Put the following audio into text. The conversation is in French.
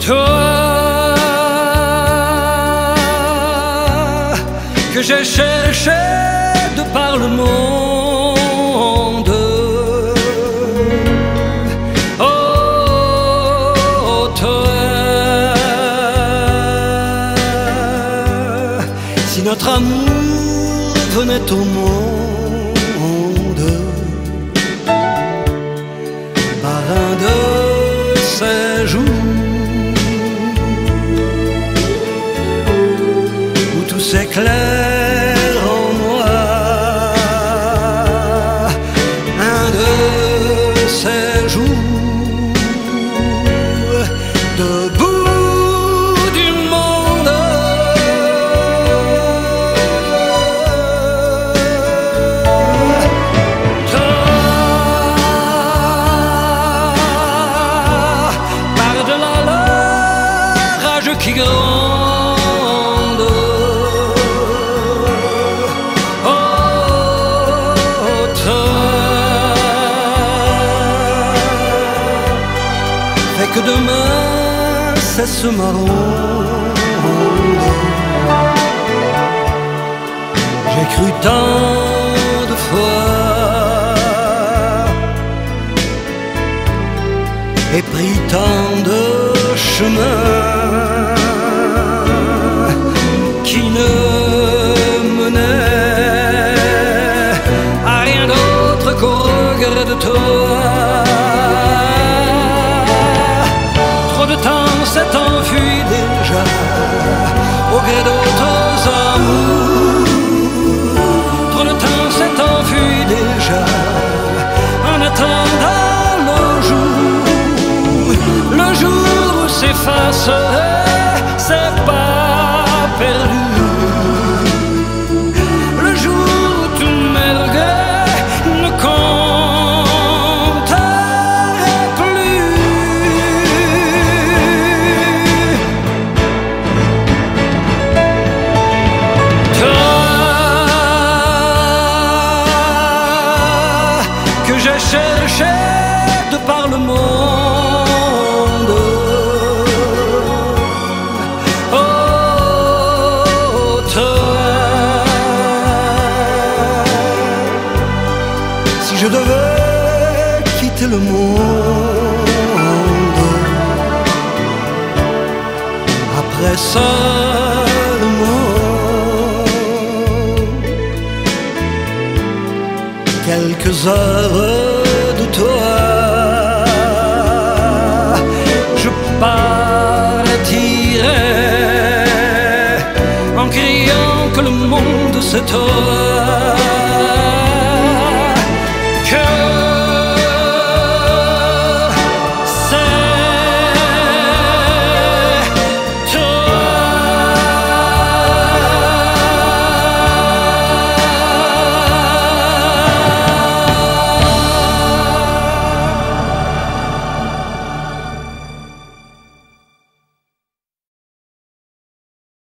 Toi que j'ai cherché de par le monde, oh toi, si notre amour venait au monde par un de ces jours où tout s'éclaire en moi, un de ces jours debout du monde, toi, par-delà le rage qui gronde, que demain cesse ma ronde. J'ai cru tant de fois et pris tant de chemins qui ne menaient à rien d'autre qu'au regret de toi. S'est enfui déjà au gré d'autres amours. Trop de temps s'est enfui déjà en attendant le jour où s'efface ses pas perdus, le jour où tous mes regrets ne compteraient plus. J'ai cherché de par le monde, oh toi, si je devais quitter le monde après seulement quelques heures de toi, je partirai en criant que le monde s'éteint.